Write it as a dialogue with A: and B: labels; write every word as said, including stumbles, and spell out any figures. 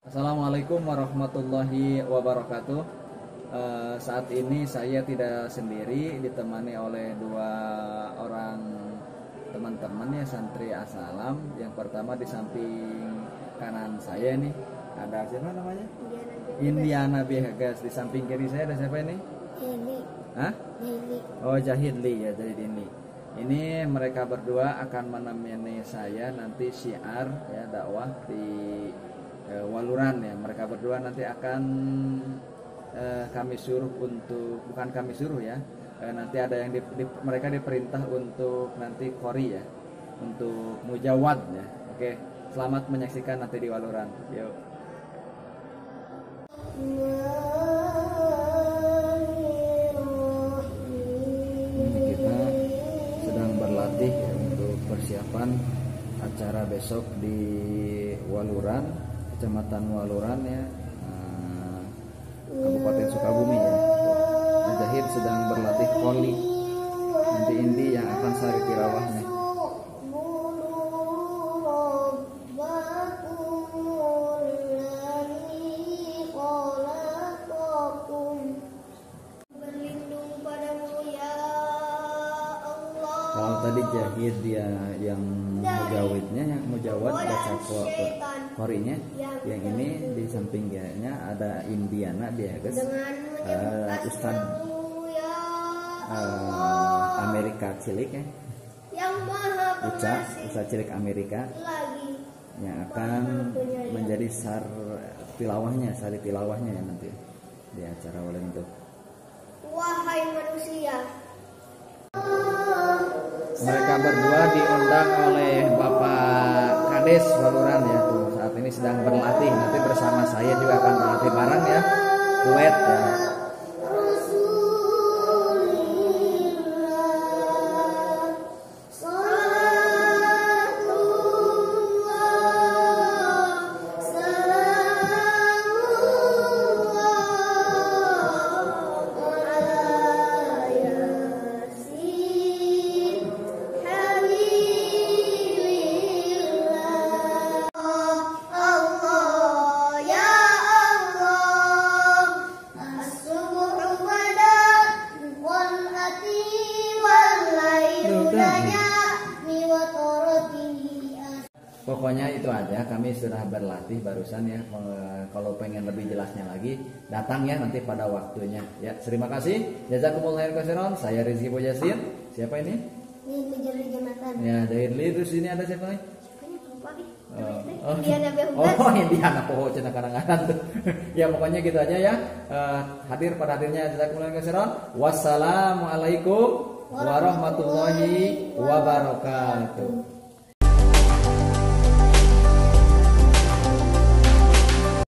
A: Assalamualaikum warahmatullahi wabarakatuh. Eh, saat ini saya tidak sendiri, ditemani oleh dua orang teman-teman ya, santri Asalam. Yang pertama di samping kanan saya nih ada siapa namanya? Indiana Behagas. Di samping kiri saya ada siapa ini?
B: Heli.
A: Hah?
B: Heli.
A: Oh, Jahidli ya, Jahid ini. Ini mereka berdua akan menemani saya nanti syiar ya, dakwah di e, Waluran ya. Mereka berdua nanti akan e, kami suruh untuk, bukan kami suruh ya, e, nanti ada yang di, di, mereka diperintah untuk nanti qori ya, untuk mujawad ya. Oke, selamat menyaksikan nanti di Waluran. Yuk. Ini kita sedang berlatih ya, untuk persiapan acara besok di Waluran, Kecamatan Waluran ya, eh, Kabupaten Sukabumi ya. Zahid sedang berlatih qoli. Nanti Indi yang akan sari tirawahnya. Kalau tadi Jahid dia yang mujawidnya, yang mujawad baca qorinya, yang ini di samping dianya ada Indiana Behagas, uh, Ustad uh, Amerika Cilik ya, Uca Ustad Cilik Amerika yang akan menjadi sar tilawahnya, sari tilawahnya ya nanti di acara oleh itu.
B: Wahai manusia,
A: mereka berdua diundang oleh Bapak Kades Waluran ya, tuh saat ini sedang berlatih. Nanti bersama saya juga akan berlatih bareng ya, duet ya. Pokoknya itu aja, kami sudah berlatih barusan ya. Kalau pengen lebih jelasnya lagi, datang ya nanti pada waktunya. Ya, terima kasih. Jazakumullah khairan. Saya Rizky Bojasin. Siapa ini?
B: ini Jonathan.
A: Ya, dari terus ini ada siapa nih?
B: Oh,
A: oh,
B: Indiana Behagas.
A: oh Indiana poho cenah kadang-kadang tuh. Ya pokoknya gitu aja ya. Uh, hadir pada hadirnya jazakumullah khairan. Wassalamualaikum warahmatullahi wabarakatuh.